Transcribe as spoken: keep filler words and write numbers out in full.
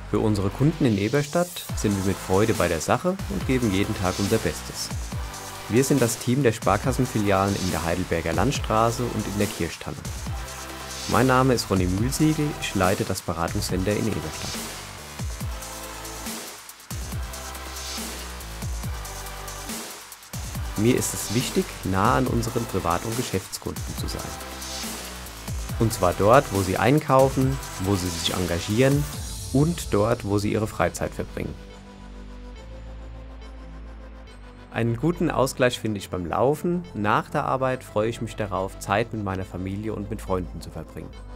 Für unsere Kunden in Eberstadt sind wir mit Freude bei der Sache und geben jeden Tag unser Bestes. Wir sind das Team der Sparkassenfilialen in der Heidelberger Landstraße und in der Kirchtanne. Mein Name ist Ronny Mühlsiegel, ich leite das Beratungscenter in Eberstadt. Mir ist es wichtig, nah an unseren Privat- und Geschäftskunden zu sein. Und zwar dort, wo sie einkaufen, wo sie sich engagieren und dort, wo sie ihre Freizeit verbringen. Einen guten Ausgleich finde ich beim Laufen. Nach der Arbeit freue ich mich darauf, Zeit mit meiner Familie und mit Freunden zu verbringen.